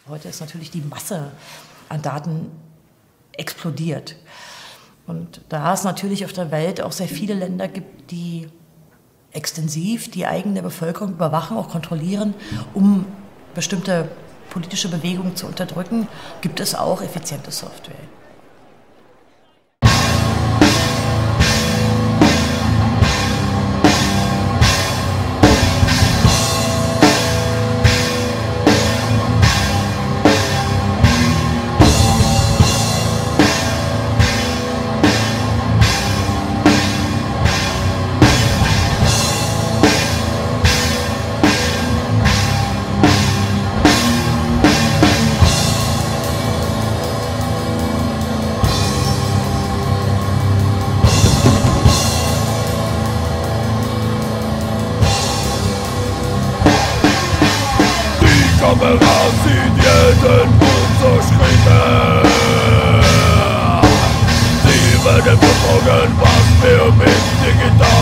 Heute ist natürlich die Masse an Daten explodiert. Und da es natürlich auf der Welt auch sehr viele Länder gibt, die extensiv die eigene Bevölkerung überwachen, auch kontrollieren, um bestimmte politische Bewegungen zu unterdrücken, gibt es auch effiziente Software. Kamera sieht jeden unserer Schritte. Sie werden verfolgen, was wir mit digital